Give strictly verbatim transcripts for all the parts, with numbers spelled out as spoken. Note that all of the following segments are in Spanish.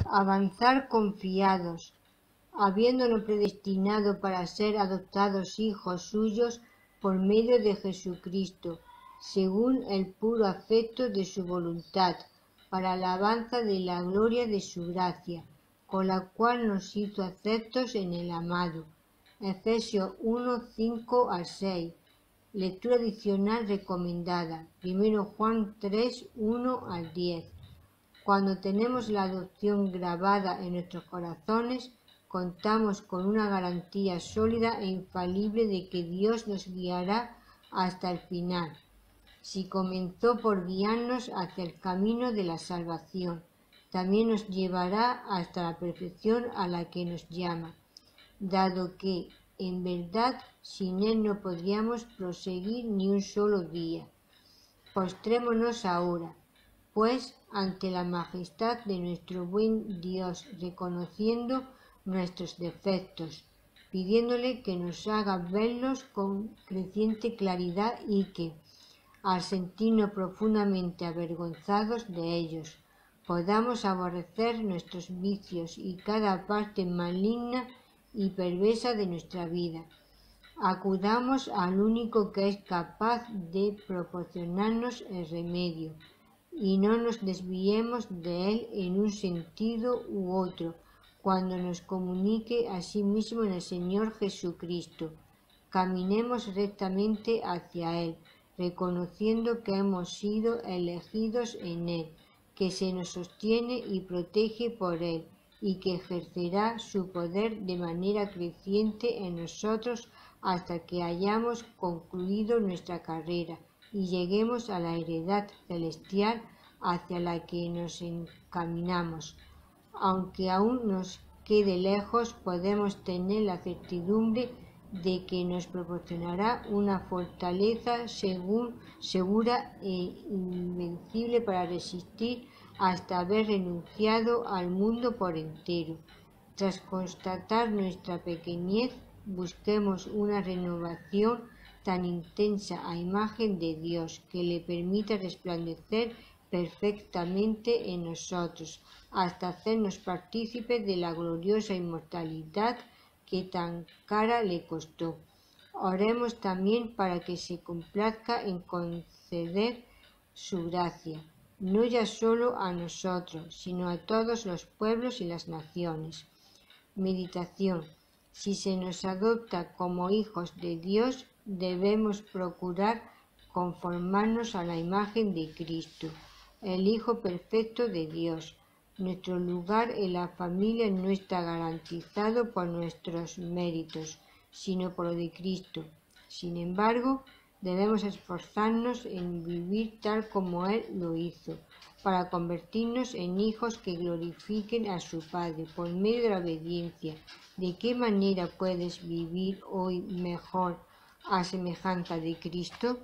Avanzar confiados, habiéndonos predestinado para ser adoptados hijos suyos por medio de Jesucristo, según el puro afecto de su voluntad, para alabanza de la gloria de su gracia, con la cual nos hizo aceptos en el amado. Efesios uno, cinco al seis. Lectura adicional recomendada. primero Juan tres, uno al diez. Cuando tenemos la adopción grabada en nuestros corazones, contamos con una garantía sólida e infalible de que Dios nos guiará hasta el final. Si comenzó por guiarnos hacia el camino de la salvación, también nos llevará hasta la perfección a la que nos llama, dado que, en verdad, sin Él no podríamos proseguir ni un solo día. Postrémonos ahora, pues, ante la majestad de nuestro buen Dios, reconociendo nuestros defectos, pidiéndole que nos haga verlos con creciente claridad y que, al sentirnos profundamente avergonzados de ellos, podamos aborrecer nuestros vicios y cada parte maligna y perversa de nuestra vida. Acudamos al único que es capaz de proporcionarnos el remedio, y no nos desviemos de él en un sentido u otro, cuando nos comunique a sí mismo en el Señor Jesucristo. Caminemos rectamente hacia él, reconociendo que hemos sido elegidos en él, que se nos sostiene y protege por él, y que ejercerá su poder de manera creciente en nosotros hasta que hayamos concluido nuestra carrera y lleguemos a la heredad celestial hacia la que nos encaminamos. Aunque aún nos quede lejos, podemos tener la certidumbre de que nos proporcionará una fortaleza según, segura e invencible para resistir hasta haber renunciado al mundo por entero. Tras constatar nuestra pequeñez, busquemos una renovación tan intensa a imagen de Dios que le permita resplandecer perfectamente en nosotros, hasta hacernos partícipes de la gloriosa inmortalidad que tan cara le costó. Oremos también para que se complazca en conceder su gracia, no ya solo a nosotros, sino a todos los pueblos y las naciones. Meditación. Si se nos adopta como hijos de Dios, debemos procurar conformarnos a la imagen de Cristo, el Hijo perfecto de Dios. Nuestro lugar en la familia no está garantizado por nuestros méritos, sino por lo de Cristo. Sin embargo, debemos esforzarnos en vivir tal como Él lo hizo, para convertirnos en hijos que glorifiquen a su Padre por medio de la obediencia. ¿De qué manera puedes vivir hoy mejor a semejanza de Cristo?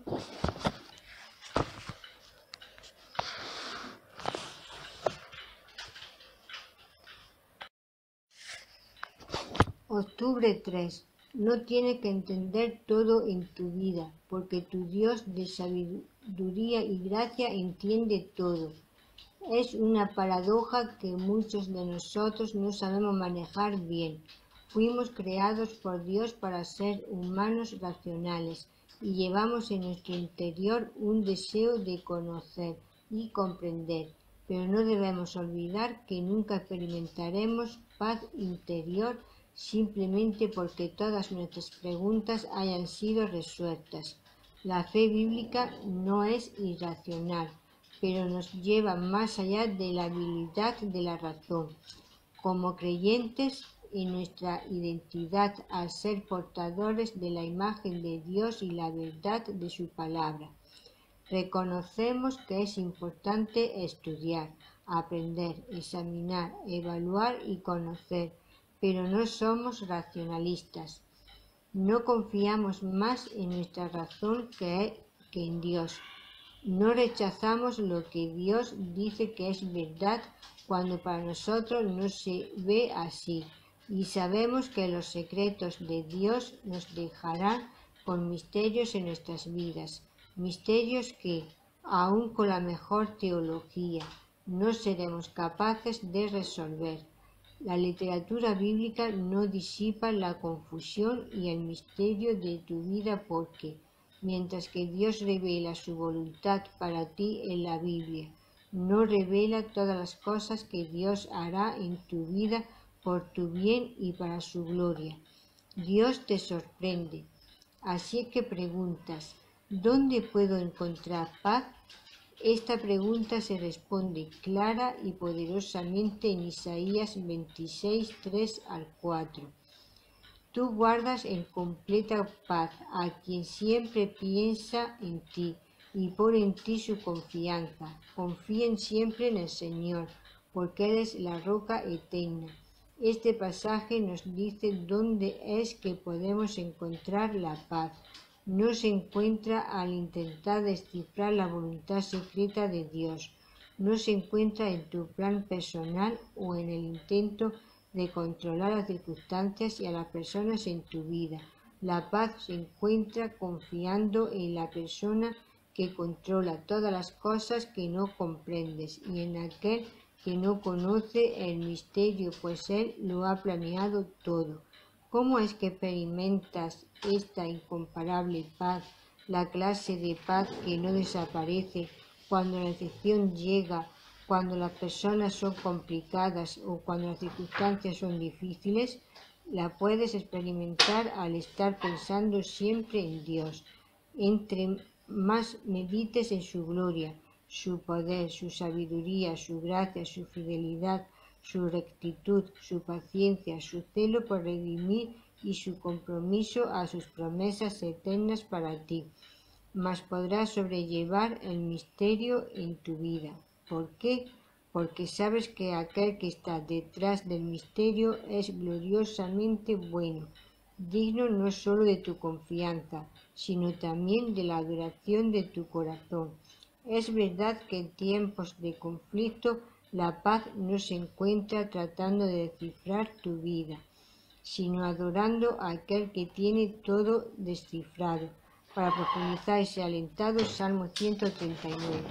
Octubre tres. No tienes que entender todo en tu vida, porque tu Dios de sabiduría y gracia entiende todo. Es una paradoja que muchos de nosotros no sabemos manejar bien. Fuimos creados por Dios para ser humanos racionales y llevamos en nuestro interior un deseo de conocer y comprender, pero no debemos olvidar que nunca experimentaremos paz interior simplemente porque todas nuestras preguntas hayan sido resueltas. La fe bíblica no es irracional, pero nos lleva más allá de la habilidad de la razón. Como creyentes en nuestra identidad al ser portadores de la imagen de Dios y la verdad de su palabra, reconocemos que es importante estudiar, aprender, examinar, evaluar y conocer, pero no somos racionalistas. No confiamos más en nuestra razón que, que en Dios. No rechazamos lo que Dios dice que es verdad cuando para nosotros no se ve así, y sabemos que los secretos de Dios nos dejarán con misterios en nuestras vidas, misterios que, aun con la mejor teología, no seremos capaces de resolver. La literatura bíblica no disipa la confusión y el misterio de tu vida porque, mientras que Dios revela su voluntad para ti en la Biblia, no revela todas las cosas que Dios hará en tu vida por tu bien y para su gloria. Dios te sorprende. Así que preguntas, ¿dónde puedo encontrar paz? Esta pregunta se responde clara y poderosamente en Isaías veintiséis, tres al cuatro. Tú guardas en completa paz a quien siempre piensa en ti y pone en ti su confianza. Confíen siempre en el Señor, porque eres la roca eterna. Este pasaje nos dice dónde es que podemos encontrar la paz. No se encuentra al intentar descifrar la voluntad secreta de Dios. No se encuentra en tu plan personal o en el intento de controlar las circunstancias y a las personas en tu vida. La paz se encuentra confiando en la persona que controla todas las cosas que no comprendes y en aquel que no conoce el misterio, pues Él lo ha planeado todo. ¿Cómo es que experimentas esta incomparable paz, la clase de paz que no desaparece cuando la decepción llega, cuando las personas son complicadas o cuando las circunstancias son difíciles? La puedes experimentar al estar pensando siempre en Dios. Entre más medites en su gloria, su poder, su sabiduría, su gracia, su fidelidad, su rectitud, su paciencia, su celo por redimir y su compromiso a sus promesas eternas para ti, mas podrás sobrellevar el misterio en tu vida. ¿Por qué? Porque sabes que aquel que está detrás del misterio es gloriosamente bueno, digno no solo de tu confianza, sino también de la adoración de tu corazón. Es verdad que en tiempos de conflicto la paz no se encuentra tratando de descifrar tu vida, sino adorando a aquel que tiene todo descifrado. Para profundizar ese alentado Salmo ciento treinta y nueve.